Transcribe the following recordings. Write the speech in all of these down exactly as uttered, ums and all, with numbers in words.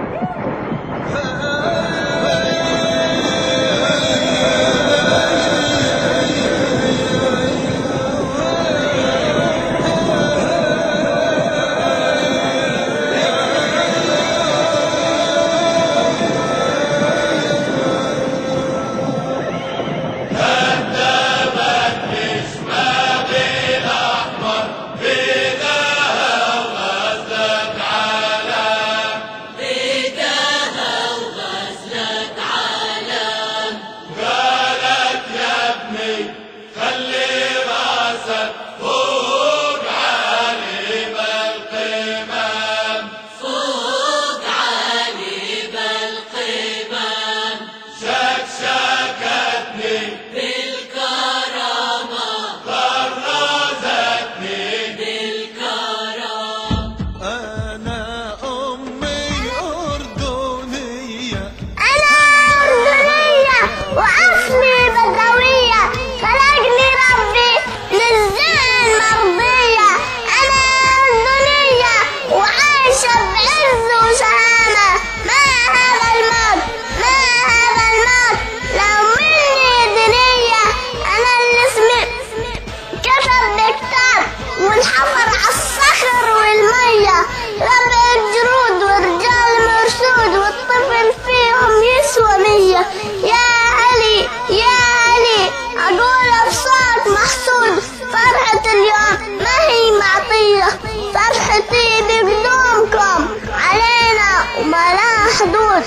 فرحتي بقدومكم علينا وما لها حدود،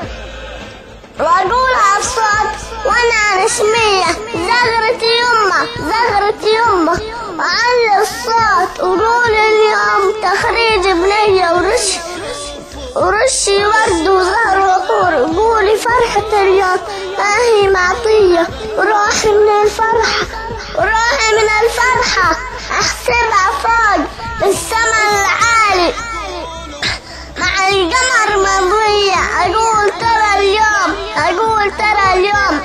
وأقولها بصوت وأنا رسمية زغرة يمه زغرة يمه، وعلي الصوت وقول اليوم تخريج بنية ورش ورشي ورد وزهر وطور، قولي فرحة اليوم ما هي معطية، وروحي من الفرحة وروحي من الفرحة أحسبها فوق بالسما العالي مع القمر مضية. أقول ترى اليوم أقول ترى اليوم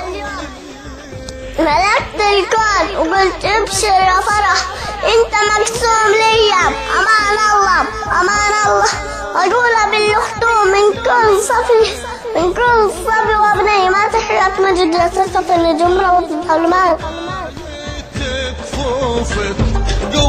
ملكت الكون وقلت ابشر يا فرح انت مقسوم ليا، امان الله امان الله. اقولها بالختوم من كل صفي من كل صبي وابني، ما تحيات مجد لسلسة لجمرة وظلمات.